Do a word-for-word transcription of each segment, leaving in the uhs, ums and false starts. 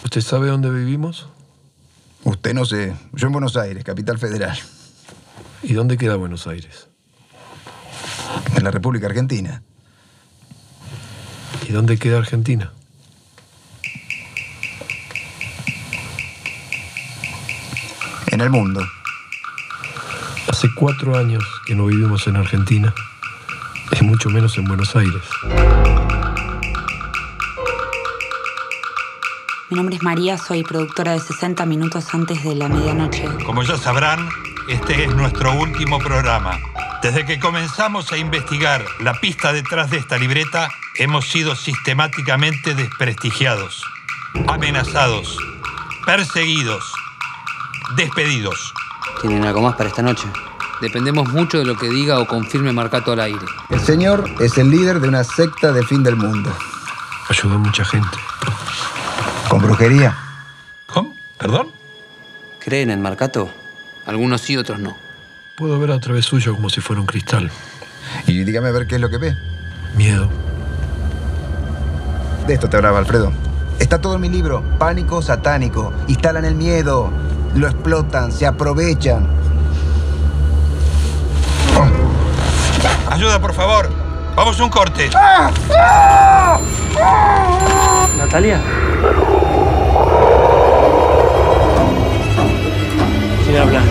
¿Usted sabe dónde vivimos? Usted no sé. Yo en Buenos Aires, capital federal. ¿Y dónde queda Buenos Aires? En la República Argentina. ¿Y dónde queda Argentina? En el mundo. Hace cuatro años que no vivimos en Argentina, y mucho menos en Buenos Aires. Mi nombre es María, soy productora de sesenta minutos antes de la medianoche. Como ya sabrán, este es nuestro último programa. Desde que comenzamos a investigar la pista detrás de esta libreta, hemos sido sistemáticamente desprestigiados, amenazados, perseguidos, despedidos. ¿Tienen algo más para esta noche? Dependemos mucho de lo que diga o confirme Marcato al aire. El señor es el líder de una secta de fin del mundo. Ayudó a mucha gente. ¿Con brujería? ¿Cómo? ¿Perdón? ¿Creen en Marcato? Algunos sí, otros no. Puedo ver a través suyo como si fuera un cristal. Y dígame a ver qué es lo que ve. Miedo. De esto te hablaba Alfredo. Está todo en mi libro. Pánico satánico. Instalan el miedo. Lo explotan. Se aprovechan. Ayuda, por favor. Vamos a un corte. ¿Natalia? ¿Quién habla?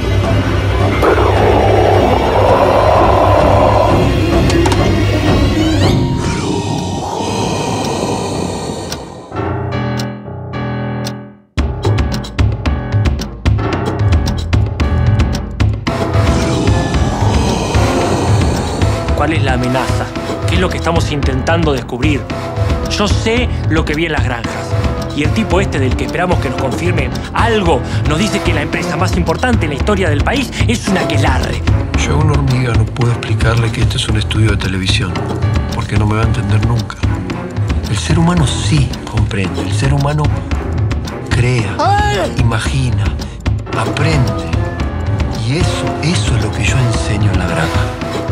¿Cuál es la amenaza? ¿Qué es lo que estamos intentando descubrir? Yo sé lo que vi en las granjas. Y el tipo este del que esperamos que nos confirme algo nos dice que la empresa más importante en la historia del país es una aquelarre. Yo a una hormiga no puedo explicarle que este es un estudio de televisión, porque no me va a entender nunca. El ser humano sí comprende. El ser humano crea, imagina, aprende. Y eso, eso es lo que yo enseño en la granja.